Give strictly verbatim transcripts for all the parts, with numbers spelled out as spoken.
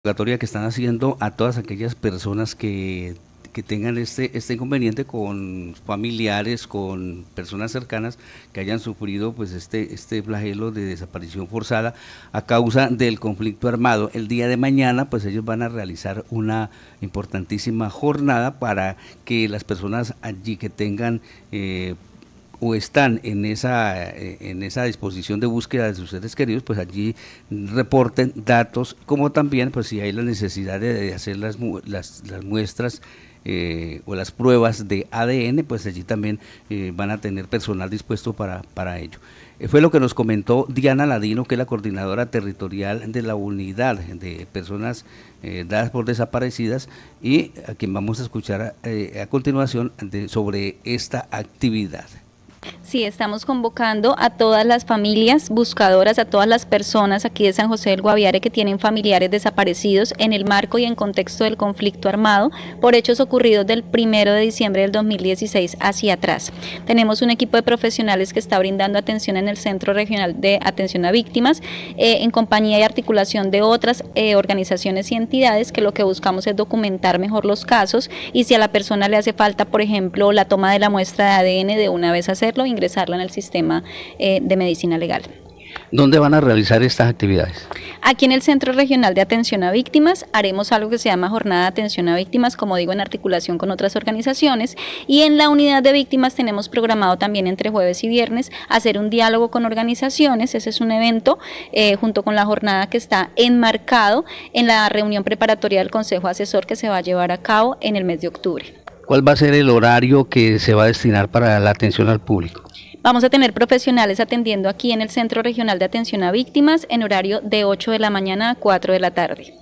convocatoria que están haciendo a todas aquellas personas que, que tengan este, este inconveniente con familiares, con personas cercanas que hayan sufrido pues este, este flagelo de desaparición forzada a causa del conflicto armado. El día de mañana pues ellos van a realizar una importantísima jornada para que las personas allí que tengan eh, o están en esa, en esa disposición de búsqueda de sus seres queridos, pues allí reporten datos, como también, pues si hay la necesidad de, de hacer las, las, las muestras eh, o las pruebas de A D N, pues allí también eh, van a tener personal dispuesto para, para ello. Eh, fue lo que nos comentó Diana Ladino, que es la coordinadora territorial de la unidad de personas eh, dadas por desaparecidas, y a quien vamos a escuchar eh, a continuación de, sobre esta actividad. Sí, estamos convocando a todas las familias buscadoras, a todas las personas aquí de San José del Guaviare que tienen familiares desaparecidos en el marco y en contexto del conflicto armado por hechos ocurridos del primero de diciembre del dos mil dieciséis hacia atrás. Tenemos un equipo de profesionales que está brindando atención en el Centro Regional de Atención a Víctimas, eh, en compañía y articulación de otras eh, organizaciones y entidades, que lo que buscamos es documentar mejor los casos y si a la persona le hace falta, por ejemplo, la toma de la muestra de A D N, de una vez hacerlo, ingresarla en el sistema eh, de medicina legal. ¿Dónde van a realizar estas actividades? Aquí en el Centro Regional de Atención a Víctimas haremos algo que se llama Jornada de Atención a Víctimas, como digo, en articulación con otras organizaciones, y en la unidad de víctimas tenemos programado también entre jueves y viernes hacer un diálogo con organizaciones. Ese es un evento eh, junto con la jornada que está enmarcado en la reunión preparatoria del Consejo Asesor que se va a llevar a cabo en el mes de octubre. ¿Cuál va a ser el horario que se va a destinar para la atención al público? Vamos a tener profesionales atendiendo aquí en el Centro Regional de Atención a Víctimas en horario de ocho de la mañana a cuatro de la tarde.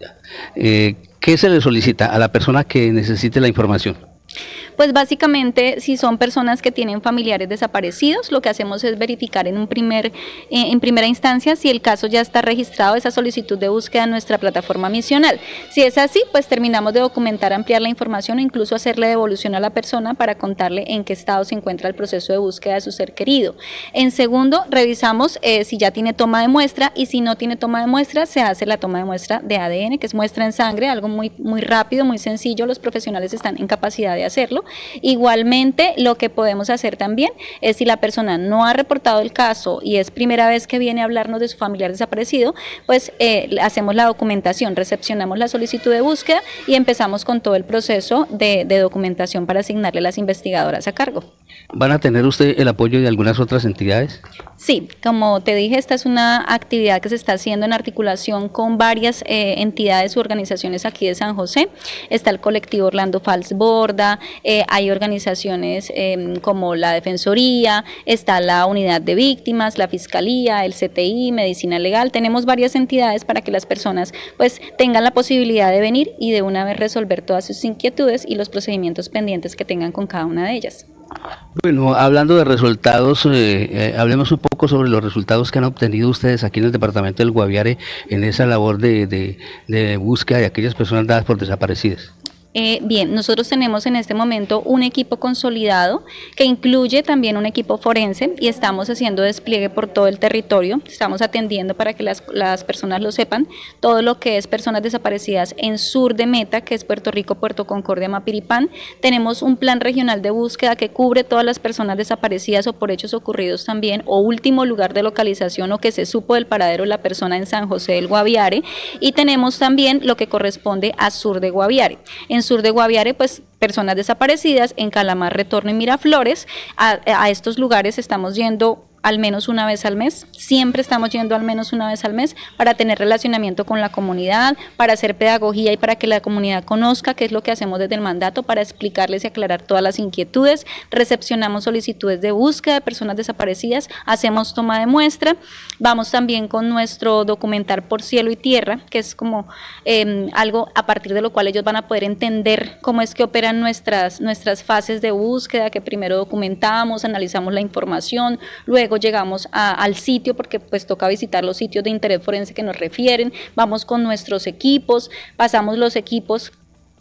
Eh, ¿Qué se le solicita a la persona que necesite la información? Pues básicamente, si son personas que tienen familiares desaparecidos, lo que hacemos es verificar en un primer, eh, en primera instancia si el caso ya está registrado, esa solicitud de búsqueda en nuestra plataforma misional. Si es así, pues terminamos de documentar, ampliar la información o incluso hacerle devolución a la persona para contarle en qué estado se encuentra el proceso de búsqueda de su ser querido. En segundo, revisamos eh, si ya tiene toma de muestra, y si no tiene toma de muestra, se hace la toma de muestra de A D N, que es muestra en sangre, algo muy, muy rápido, muy sencillo. Los profesionales están en capacidad de hacerlo. Igualmente, lo que podemos hacer también es, si la persona no ha reportado el caso y es primera vez que viene a hablarnos de su familiar desaparecido, pues eh, hacemos la documentación, recepcionamos la solicitud de búsqueda y empezamos con todo el proceso de, de documentación para asignarle a las investigadoras a cargo. ¿Van a tener usted el apoyo de algunas otras entidades? Sí, como te dije, esta es una actividad que se está haciendo en articulación con varias eh, entidades u organizaciones aquí de San José. Está el colectivo Orlando Fals Borda, eh, hay organizaciones eh, como la Defensoría, está la Unidad de Víctimas, la Fiscalía, el C T I, Medicina Legal. Tenemos varias entidades para que las personas pues tengan la posibilidad de venir y de una vez resolver todas sus inquietudes y los procedimientos pendientes que tengan con cada una de ellas. Bueno, hablando de resultados, eh, eh, hablemos un poco sobre los resultados que han obtenido ustedes aquí en el departamento del Guaviare en esa labor de, de, de búsqueda de aquellas personas dadas por desaparecidas. Eh, bien, nosotros tenemos en este momento un equipo consolidado que incluye también un equipo forense y estamos haciendo despliegue por todo el territorio. Estamos atendiendo, para que las, las personas lo sepan, todo lo que es personas desaparecidas en sur de Meta, que es Puerto Rico, Puerto Concordia, Mapiripán. Tenemos un plan regional de búsqueda que cubre todas las personas desaparecidas o por hechos ocurridos también, o último lugar de localización o que se supo del paradero de la persona en San José del Guaviare. Y tenemos también lo que corresponde a sur de Guaviare. En sur de Guaviare, pues personas desaparecidas, en Calamar, Retorno y Miraflores. A, a estos lugares estamos yendo al menos una vez al mes, siempre estamos yendo al menos una vez al mes para tener relacionamiento con la comunidad, para hacer pedagogía y para que la comunidad conozca qué es lo que hacemos desde el mandato, para explicarles y aclarar todas las inquietudes. Recepcionamos solicitudes de búsqueda de personas desaparecidas, hacemos toma de muestra, vamos también con nuestro documentar por cielo y tierra, que es como eh, algo a partir de lo cual ellos van a poder entender cómo es que operan nuestras, nuestras fases de búsqueda, que primero documentamos, analizamos la información, luego llegamos a, al sitio, porque pues toca visitar los sitios de interés forense que nos refieren, vamos con nuestros equipos, pasamos los equipos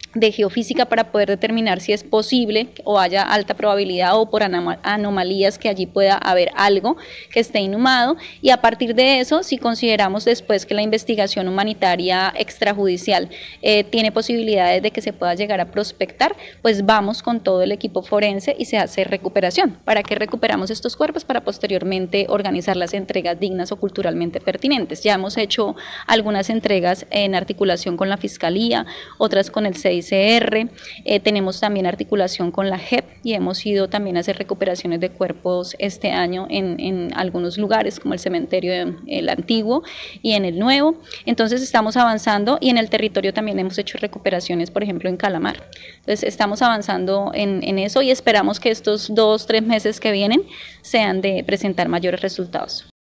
de geofísica para poder determinar si es posible o haya alta probabilidad o por anomalías que allí pueda haber algo que esté inhumado, y a partir de eso, si consideramos después que la investigación humanitaria extrajudicial eh, tiene posibilidades de que se pueda llegar a prospectar, pues vamos con todo el equipo forense y se hace recuperación. ¿Para qué recuperamos estos cuerpos? Para posteriormente organizar las entregas dignas o culturalmente pertinentes. Ya hemos hecho algunas entregas en articulación con la Fiscalía, otras con el C I C R, eh, tenemos también articulación con la J E P y hemos ido también a hacer recuperaciones de cuerpos este año en, en algunos lugares como el cementerio de, el antiguo y en el nuevo. Entonces estamos avanzando, y en el territorio también hemos hecho recuperaciones, por ejemplo en Calamar. Entonces estamos avanzando en, en eso y esperamos que estos dos, tres meses que vienen sean de presentar mayores resultados.